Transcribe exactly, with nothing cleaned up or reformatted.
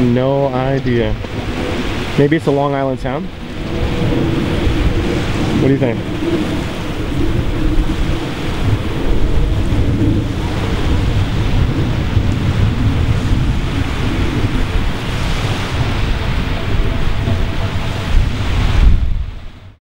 No idea. Maybe it's a Long Island town? What do you think?